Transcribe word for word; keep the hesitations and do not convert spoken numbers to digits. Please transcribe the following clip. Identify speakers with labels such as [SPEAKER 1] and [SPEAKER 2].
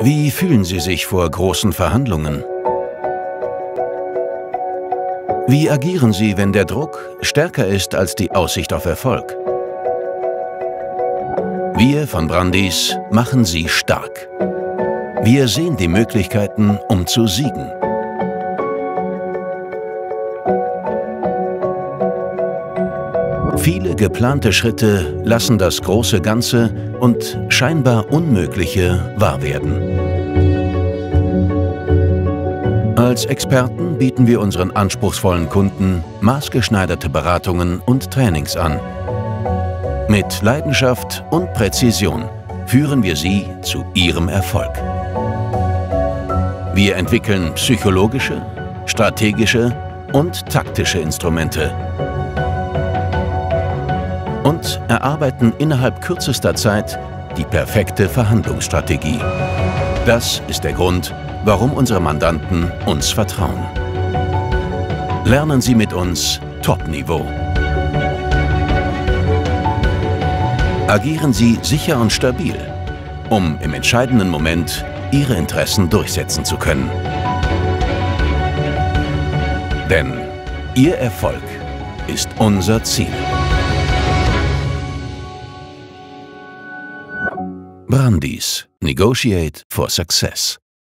[SPEAKER 1] Wie fühlen Sie sich vor großen Verhandlungen? Wie agieren Sie, wenn der Druck stärker ist als die Aussicht auf Erfolg? Wir von Brandis machen Sie stark. Wir sehen die Möglichkeiten, um zu siegen. Viele geplante Schritte lassen das große Ganze und scheinbar Unmögliche wahr werden. Als Experten bieten wir unseren anspruchsvollen Kunden maßgeschneiderte Beratungen und Trainings an. Mit Leidenschaft und Präzision führen wir Sie zu Ihrem Erfolg. Wir entwickeln psychologische, strategische und taktische Instrumente und erarbeiten innerhalb kürzester Zeit die perfekte Verhandlungsstrategie. Das ist der Grund, warum unsere Mandanten uns vertrauen. Lernen Sie mit uns Top-Niveau. Agieren Sie sicher und stabil, um im entscheidenden Moment Ihre Interessen durchsetzen zu können. Denn Ihr Erfolg ist unser Ziel. Brandis. Negotiate for Success.